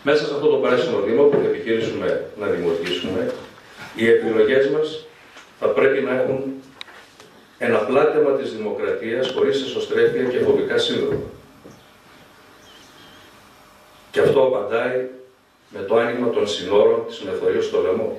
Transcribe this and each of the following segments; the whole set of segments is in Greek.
Μέσα σε αυτό το πράσινο Δήμο που θα επιχειρήσουμε να δημιουργήσουμε, οι επιλογές μας θα πρέπει να έχουν ένα πλάτεμα της δημοκρατίας χωρίς εσωστρέφεια και φοβικά σύνδρομα. Και αυτό απαντάει με το άνοιγμα των συνόρων της Μεθορίου στο λαιμό.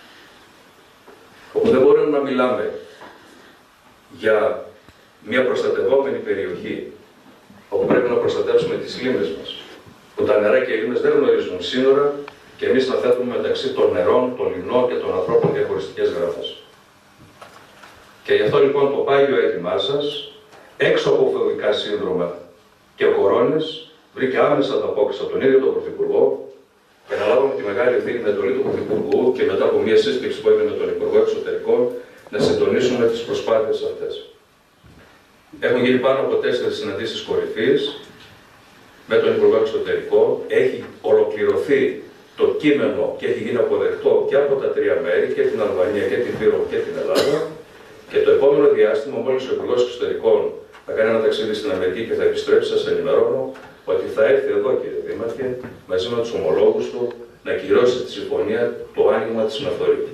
Όπου δεν μπορούμε να μιλάμε για μια προστατευόμενη περιοχή, όπου πρέπει να προστατεύσουμε τις λίμνες μας, που τα νερά και οι λίμνες δεν γνωρίζουν σύνορα και εμείς να θέτουμε μεταξύ των νερών, των λιμνών και των ανθρώπων διαχωριστικές γραμμές. Και γι' αυτό λοιπόν το πάγιο αίτημά σας, έξω από φοβικά σύνδρομα και κορώνες, βρήκε άμεσα ανταπόκριση από τον ίδιο τον Πρωθυπουργό και αναλάβαμε τη μεγάλη ευθύνη με εντολή του Πρωθυπουργού και μετά από μια σύσκεψη που έγινε με τον Υπουργό Εξωτερικών να συντονίσουμε τις προσπάθειες αυτές. Έχουν γίνει πάνω από 4 συναντήσεις κορυφής με τον Υπουργό Εξωτερικών. Έχει ολοκληρωθεί το κείμενο και έχει γίνει αποδεκτό και από τα 3 μέρη, και την Αλβανία και την Κύπρο και την Ελλάδα. Και το επόμενο διάστημα, μόλις ο Υπουργός Εξωτερικών θα κάνει ένα ταξίδι στην Αμερική και θα επιστρέψει, σας ενημερώνω ότι θα έρθει εδώ, κύριε Δήμαρχε, μαζί με τους ομολόγους του, να κυρώσει τη συμφωνία το άνοιγμα της Μεθορίου.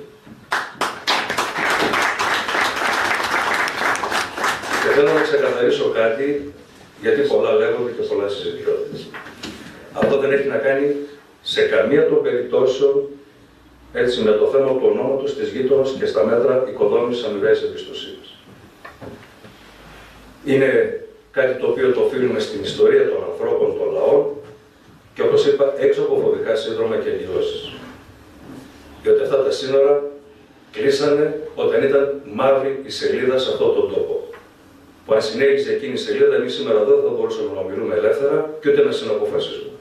Και θέλω να ξεκαθαρίσω κάτι, γιατί πολλά λέγονται και πολλά συζητιώνται. Αυτό δεν έχει να κάνει σε καμία των περιπτώσεων έτσι με το θέμα του ονόματος της γείτονας και στα μέτρα οικοδόμησης αμοιβαίας εμπιστοσύνης. Είναι κάτι το οποίο το οφείλουμε στην ιστορία των ανθρώπων, των λαών και όπως είπα, έξω από φοβικά σύνδρομα και εγκυλώσεις. Διότι αυτά τα σύνορα κλείσανε όταν ήταν μαύρη η σελίδα σε αυτόν τον τόπο. Που αν συνέχιζε εκείνη η σελίδα, εμείς σήμερα εδώ δεν θα μπορούσαμε να μιλούμε ελεύθερα και ούτε να συναποφασίσουμε.